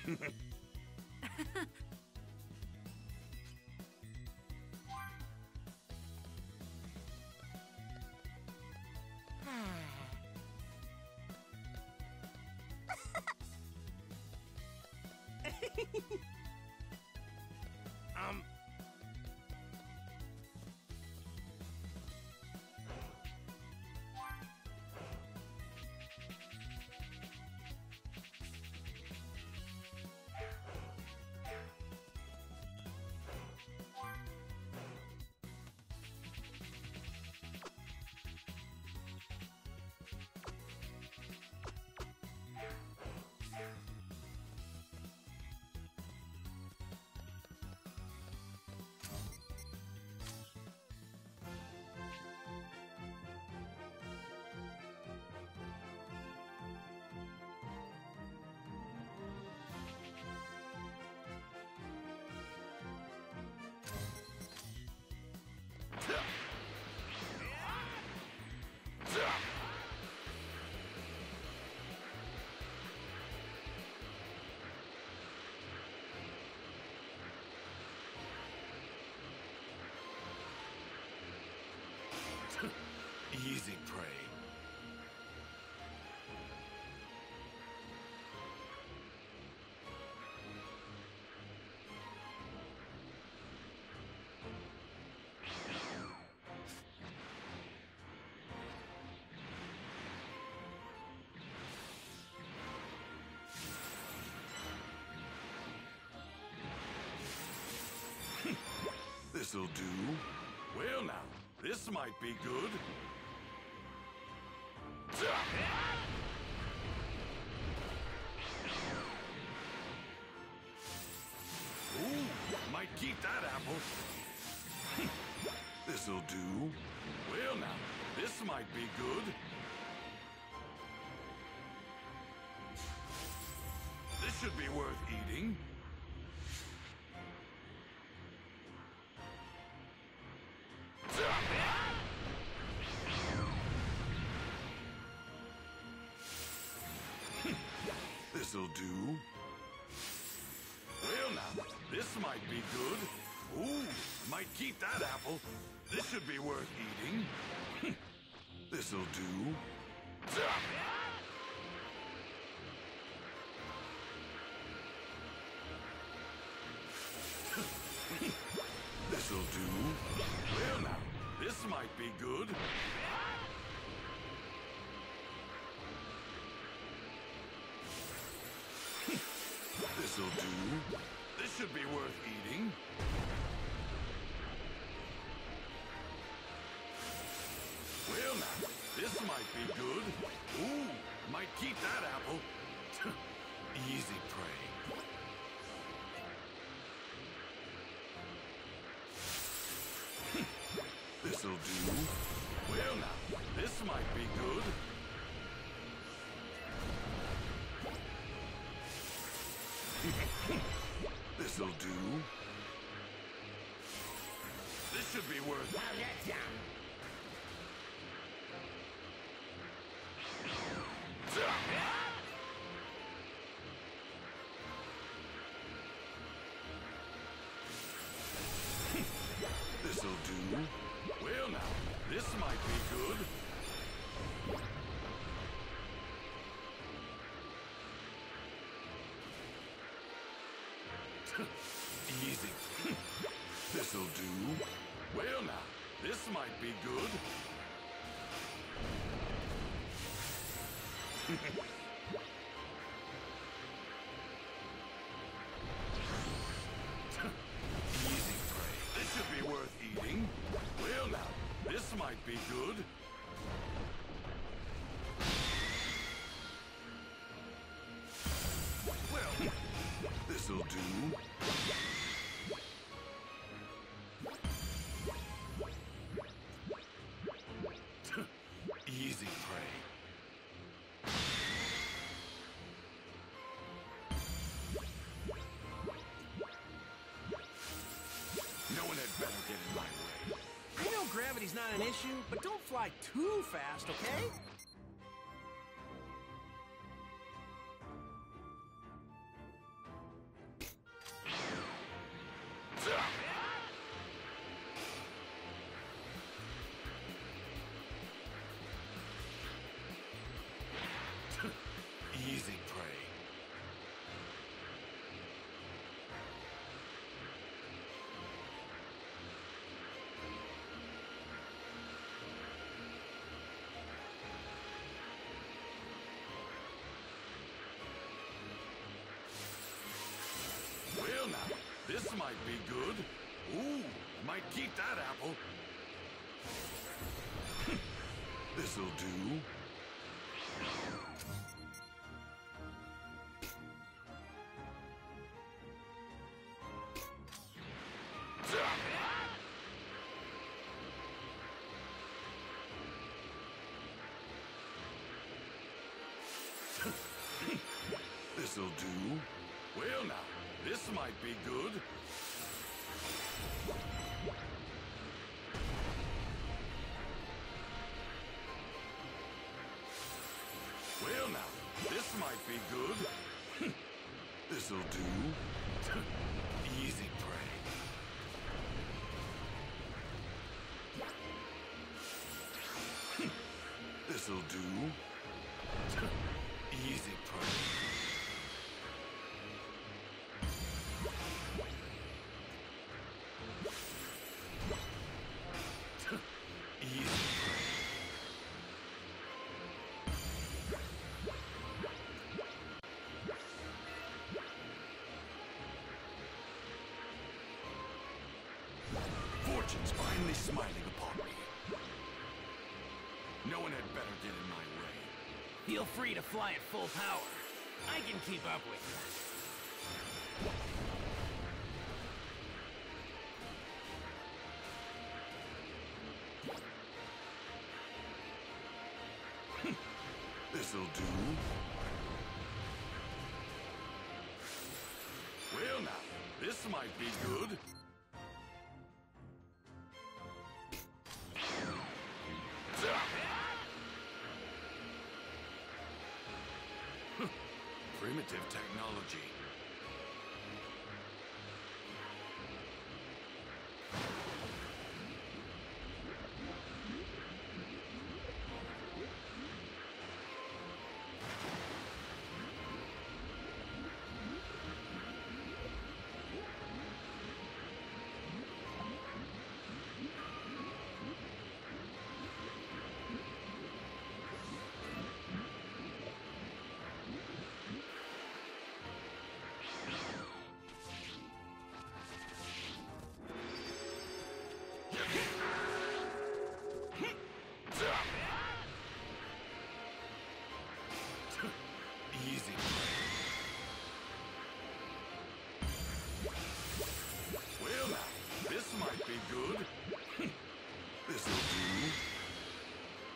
Easy prey. This'll do. Well now, this might be good. Ooh, might keep that apple. This'll do. Well now, this might be good. This should be worth eating. This'll do. Well now, this might be good. Ooh, might keep that apple. This should be worth eating. This'll do. This'll do. Well now, this might be good. This'll do. This should be worth eating. Well now, this might be good. Ooh, might keep that apple. Easy prey. This'll do. Well now, this might be good. This'll do. This should be worth it. I'll get ya. This'll do. Well now, this might be good. Easy. This'll do. Well now, this might be good. Easy prey. This should be worth eating. Well now, this might be good. Well, this'll do. Easy prey. No one had better get in my way. I know gravity's not an issue, but don't fly too fast, okay? Easy prey. Well now, this might be good. Ooh, might keep that apple. This'll do. This'll do. Well now, this might be good. Well now, this might be good. This'll do. Easy prey. This'll do. Easy prey. Easy prey. Fortune's finally smiling upon me. No one had better get in my way. Feel free to fly at full power. I can keep up with you. This'll do. Well now, this might be good. Primitive technology. Easy. Well now, this might be good. This'll do.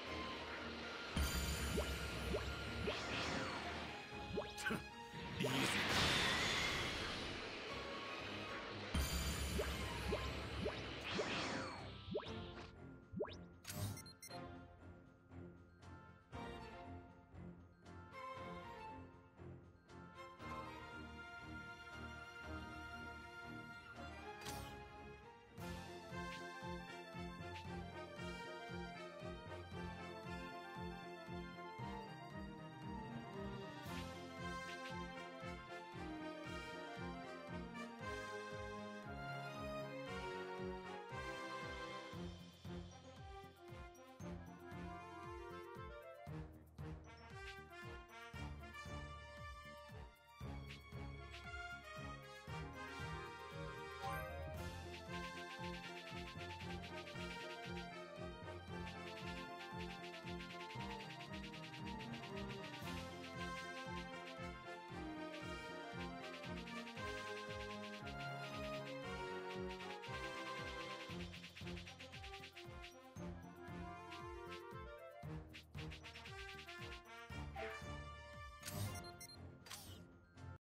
Easy.